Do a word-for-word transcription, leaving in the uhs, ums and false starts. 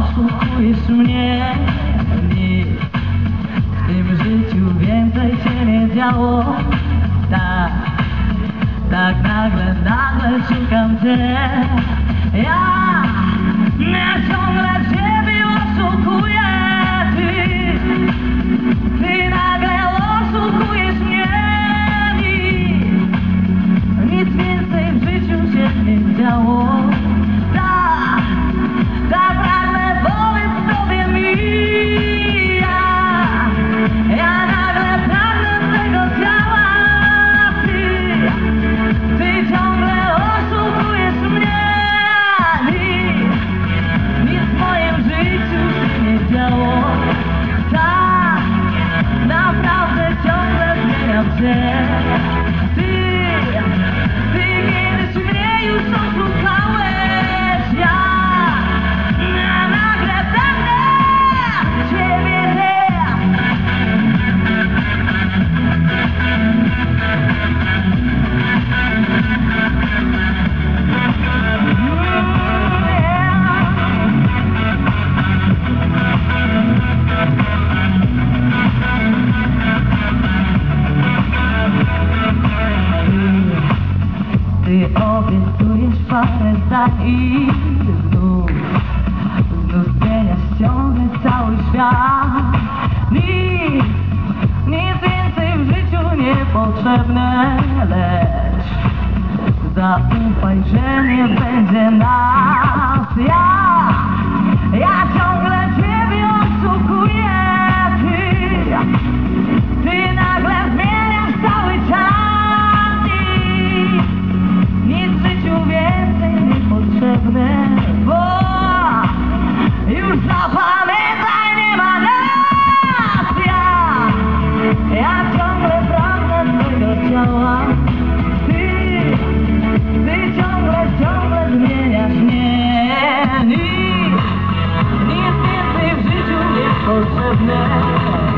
oszukujesz mnie. Nic w tym życiu więcej się nie działo. Tak, tak nagle, nagle szukam cię. Ja, ja ciągle ciebie oszukuję. Ty, ty nagle oszukujesz mnie. Nic, nic więcej w życiu się nie działo. Tak, tak nagle powiedz sobie mi. Ja, ja nagle pragnę tego ciała. Ty, ty ciągle oszukujesz mnie. Nic, nic w moim życiu się nie działo. Tak, naprawdę ciągle zmieniam się. Ty, ty kiedyś mnie już oszukałeś. Ja, ja nagle pragnę ciebie. Ty obiecujesz parę zdań i znów, znów zmieniasz ciągle cały świat. Nic, nic więcej w życiu niepotrzebne, lecz zaufaj, że nie będzie nas. Ja, ja ciągle ciebie oszukuję. Ty, ty nagle zmieniasz cały czas. Nic w życiu więcej niepotrzebne, bo już zapamiętaj, nie ma nas. Ja, ja ciągle pragnę twojego ciała. Ty, ty ciągle, ciągle zmieniasz mnie. Nic, nic więcej w życiu niepotrzebne.